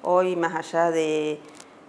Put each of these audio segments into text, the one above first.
Hoy, más allá del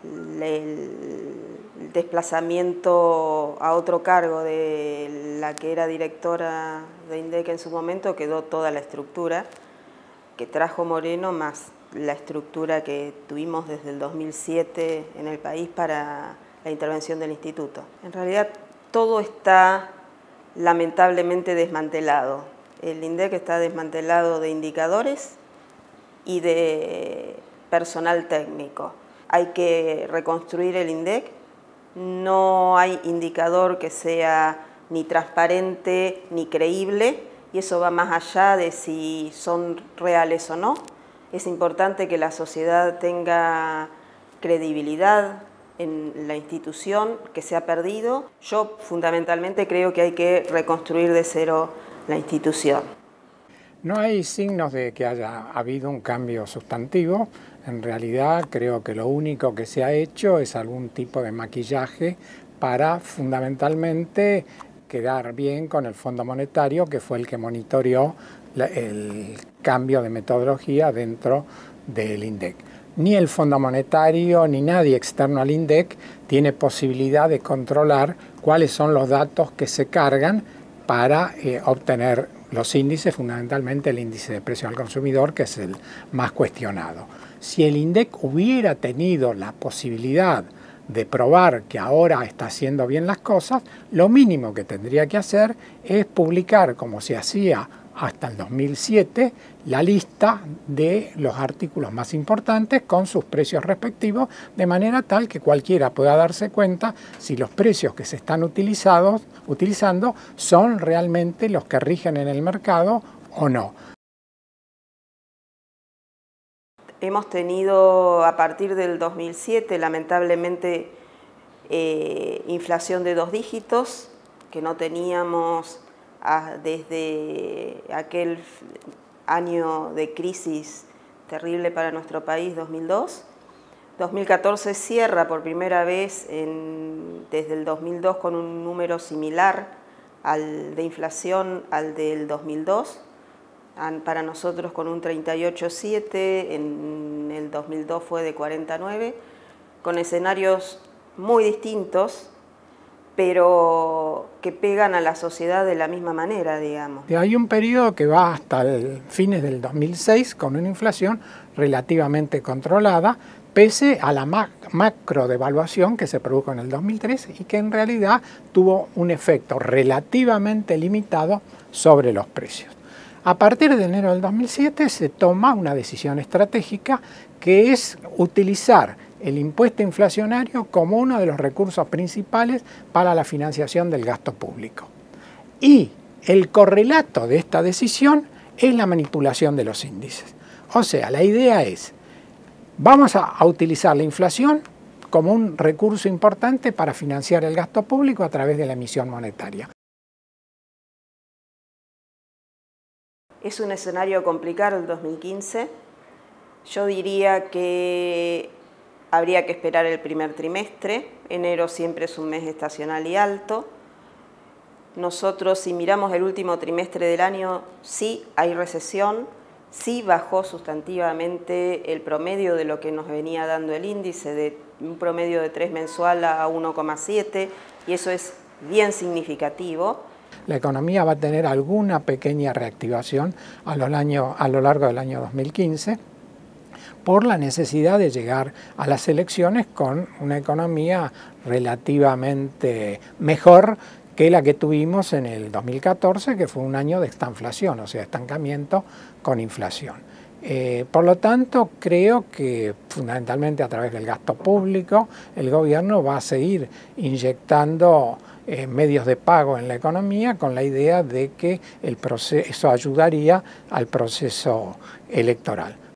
desplazamiento a otro cargo de la que era directora de INDEC en su momento, quedó toda la estructura que trajo Moreno, más la estructura que tuvimos desde el 2007 en el país para la intervención del instituto. En realidad todo está lamentablemente desmantelado. El INDEC está desmantelado de indicadores y de personal técnico. Hay que reconstruir el INDEC. No hay indicador que sea ni transparente ni creíble, y eso va más allá de si son reales o no. Es importante que la sociedad tenga credibilidad en la institución que se ha perdido. Yo fundamentalmente creo que hay que reconstruir de cero la institución. No hay signos de que haya habido un cambio sustantivo. En realidad creo que lo único que se ha hecho es algún tipo de maquillaje para fundamentalmente quedar bien con el Fondo Monetario, que fue el que monitoreó el cambio de metodología dentro del INDEC. Ni el Fondo Monetario ni nadie externo al INDEC tiene posibilidad de controlar cuáles son los datos que se cargan para obtener los índices, fundamentalmente el índice de precio al consumidor, que es el más cuestionado. Si el INDEC hubiera tenido la posibilidad de probar que ahora está haciendo bien las cosas, lo mínimo que tendría que hacer es publicar, como se hacía hasta el 2007, la lista de los artículos más importantes con sus precios respectivos, de manera tal que cualquiera pueda darse cuenta si los precios que se están utilizando son realmente los que rigen en el mercado o no. Hemos tenido a partir del 2007, lamentablemente, inflación de 2 dígitos, que no teníamos desde aquel año de crisis terrible para nuestro país, 2002. 2014 cierra por primera vez desde el 2002 con un número similar de inflación al del 2002. Para nosotros con un 38,7, en el 2002 fue de 49, con escenarios muy distintos, pero que pegan a la sociedad de la misma manera, digamos. Hay un periodo que va hasta fines del 2006 con una inflación relativamente controlada, pese a la macro devaluación que se produjo en el 2003 y que en realidad tuvo un efecto relativamente limitado sobre los precios. A partir de enero del 2007 se toma una decisión estratégica que es utilizar el impuesto inflacionario como uno de los recursos principales para la financiación del gasto público. Y el correlato de esta decisión es la manipulación de los índices. O sea, la idea es, vamos a utilizar la inflación como un recurso importante para financiar el gasto público a través de la emisión monetaria. Es un escenario complicado el 2015. Yo diría que habría que esperar el primer trimestre. Enero siempre es un mes estacional y alto. Nosotros, si miramos el último trimestre del año, sí hay recesión, sí bajó sustantivamente el promedio de lo que nos venía dando el índice, de un promedio de 3 mensual a 1,7, y eso es bien significativo. La economía va a tener alguna pequeña reactivación a lo largo del año 2015 por la necesidad de llegar a las elecciones con una economía relativamente mejor que la que tuvimos en el 2014, que fue un año de estanflación, o sea, estancamiento con inflación. Por lo tanto, creo que fundamentalmente a través del gasto público el gobierno va a seguir inyectando medios de pago en la economía con la idea de que eso ayudaría al proceso electoral.